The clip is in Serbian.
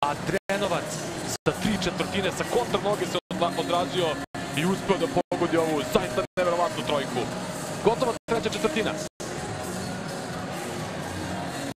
a Drenovac sa 3/4 sa kontra noge se odrazio i uspeo da pogodi ovu zaista